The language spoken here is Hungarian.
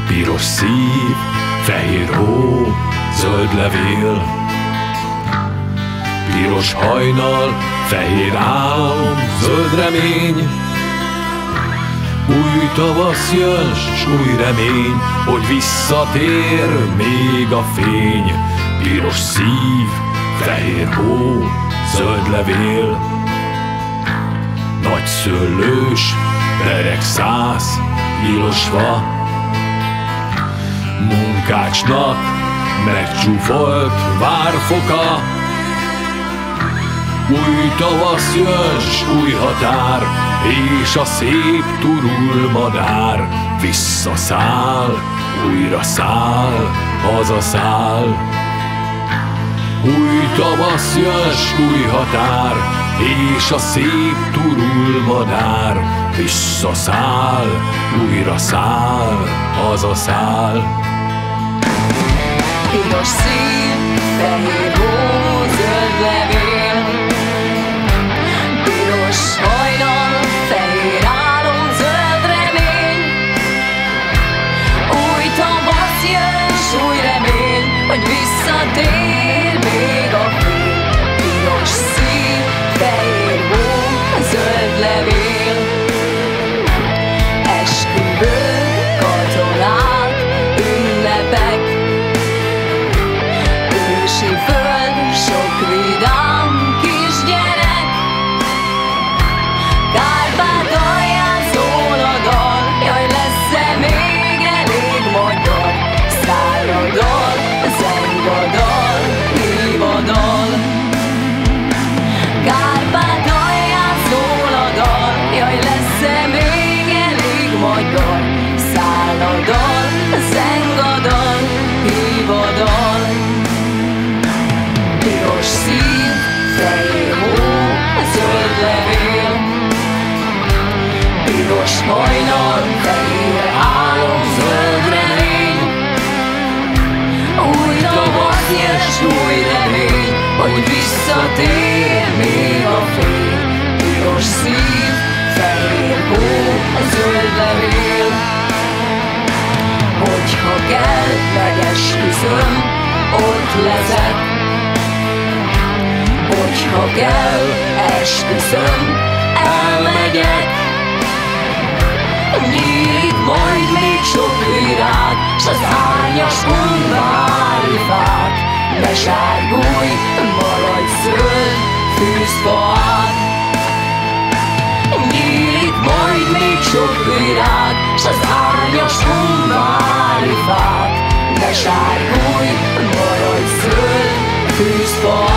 Piros szív, fehér hó, zöld levél. Piros hajnal, fehér álom, zöld remény. Új tavasz jön, s új remény, hogy visszatér még a fény. Piros szív, fehér hó, zöld levél. Nagy szőlős, bereg szász, nyilos fa. Munkácsnak megcsúfolt várfoka. Új tavasz jön, s új határ, és a szép turul madár. Visszaszáll, újra száll, hazaszáll. Új tavasz jön, s új határ, és a szép turul madár. Visszaszáll, újra száll, hazaszáll. Piros szív, fehér hó, zöld levél. Piros hajnal, fehér álom, zöld remény. Új tavasz jön, s új remény, hogy visszatér még a fény. Piros szív, fehér hó, zöld levél. Esküvők, katonák, ünnepek. Ősi föld, sok vidám kisgyerek. Kárpátalján szól a dal, jaj, lesz-e még elég magyar? Száll a dal, zeng a dal, hív a dal. Kárpátalján szól a dal, jaj, lesz-e még elég magyar? Száll a dal, zeng a dal, hív a dal. Piros szív, fehér hó, zöld levél. Piros hajnal, fehér álom, zöld remény. Új tavasz jön, s új remény, hogy visszatér még a fény. Piros szív, fehér hó, zöld levél. Hogyha kell, megesküszöm, ott leszek. Hogyha kell, esküszöm, elmegyek. Nyílik majd még sok virág, s az árnyas undvári fák. Ne sárgulj, maradj zöld fűzfaág. Nyílik majd még sok virág, s az árnyas undvári fák. Ne sárgulj, maradj zöld fűzfaág.